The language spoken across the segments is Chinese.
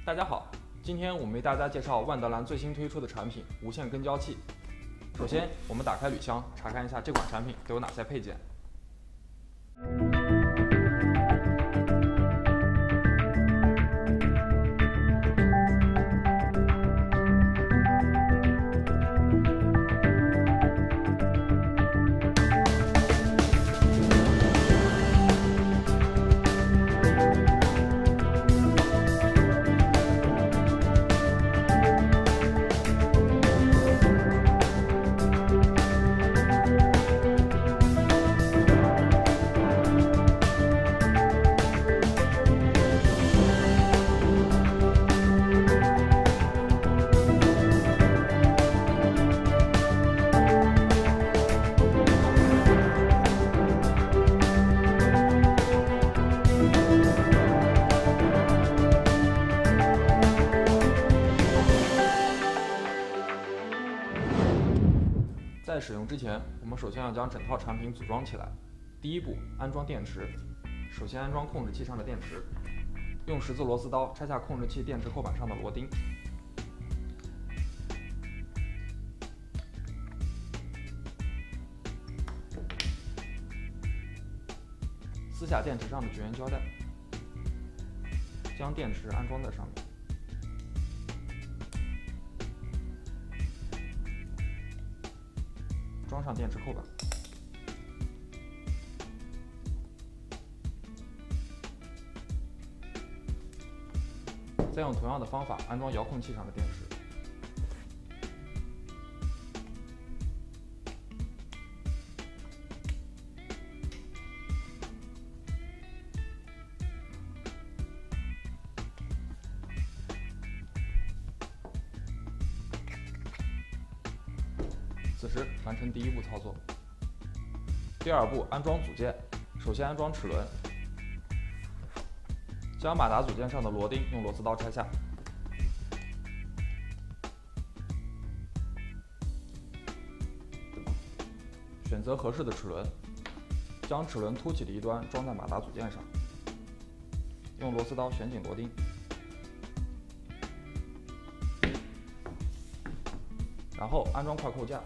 大家好，今天我们为大家介绍万德兰最新推出的产品——无线跟焦器。首先，我们打开铝箱，查看一下这款产品都有哪些配件。在使用之前，我们首先要将整套产品组装起来。第一步，安装电池。首先安装控制器上的电池，用十字螺丝刀拆下控制器电池扣板上的螺钉，撕下电池上的绝缘胶带，将电池安装在上面。装上电池扣板，再用同样的方法安装遥控器上的电池。此时完成第一步操作。第二步，安装组件。首先安装齿轮，将马达组件上的螺钉用螺丝刀拆下，选择合适的齿轮，将齿轮凸起的一端装在马达组件上，用螺丝刀旋紧螺钉，然后安装快扣架。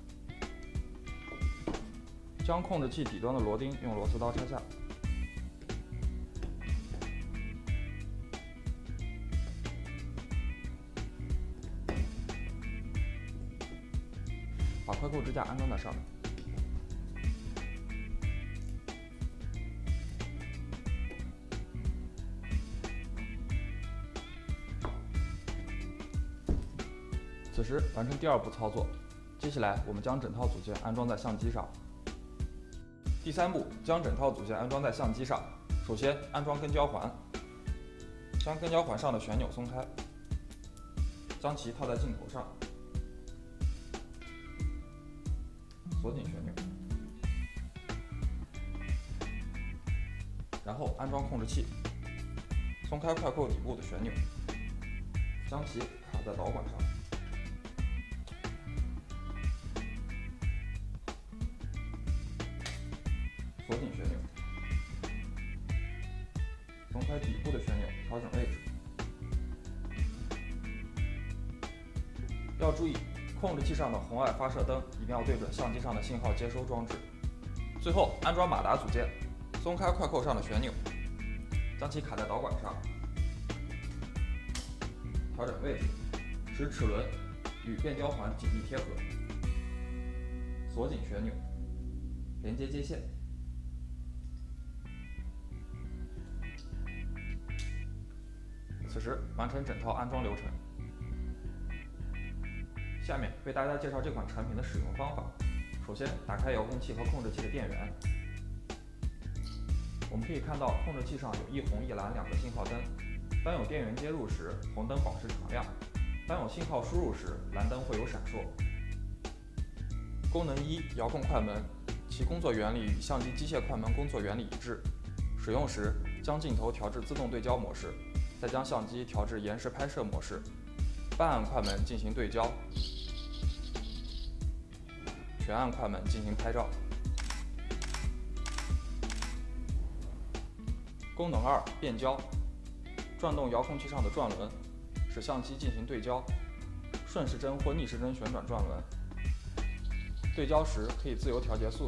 将控制器底端的螺钉用螺丝刀拆下，把快扣支架安装在上面。此时完成第二步操作，接下来我们将整套组件安装在相机上。第三步，将整套组件安装在相机上。首先安装跟焦环，将跟焦环上的旋钮松开，将其套在镜头上，锁紧旋钮，然后安装控制器，松开快扣底部的旋钮，将其卡在导管上。锁紧旋钮，松开底部的旋钮，调整位置。要注意，控制器上的红外发射灯一定要对准相机上的信号接收装置。最后安装马达组件，松开快扣上的旋钮，将其卡在导管上，调整位置，使齿轮与变焦环紧密贴合。锁紧旋钮，连接接线。此时完成整套安装流程。下面为大家介绍这款产品的使用方法。首先，打开遥控器和控制器的电源。我们可以看到控制器上有一红一蓝两个信号灯，当有电源接入时，红灯保持常亮；当有信号输入时，蓝灯会有闪烁。功能一：遥控快门，其工作原理与相机机械快门工作原理一致。使用时，将镜头调至自动对焦模式。再将相机调至延时拍摄模式，半按快门进行对焦，全按快门进行拍照。功能2：变焦，转动遥控器上的转轮， 使相机进行对焦，顺时针或逆时针旋转转轮。对焦时可以自由调节速度。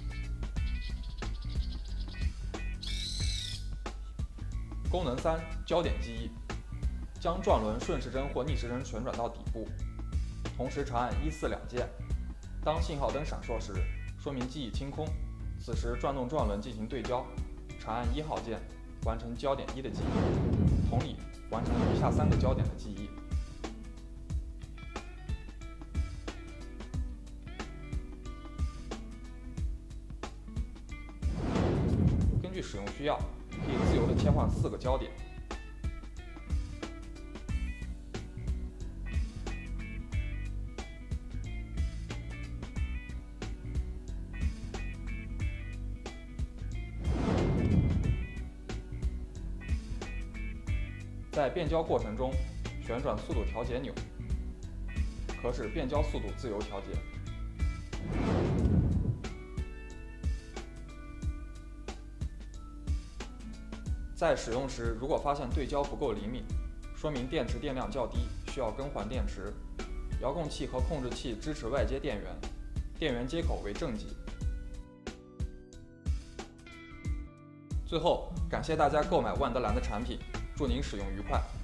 功能3：焦点记忆。将转轮顺时针或逆时针旋转到底部，同时长按1、4两键。当信号灯闪烁时，说明记忆清空。此时转动转轮进行对焦，长按1号键，完成焦点1的记忆。同理，完成余下3个焦点的记忆。根据使用需要，可以自由地切换4个焦点。在变焦过程中，旋转速度调节钮，可使变焦速度自由调节。在使用时，如果发现对焦不够灵敏，说明电池电量较低，需要更换电池。遥控器和控制器支持外接电源，电源接口为正极。最后，感谢大家购买万德兰的产品，祝您使用愉快。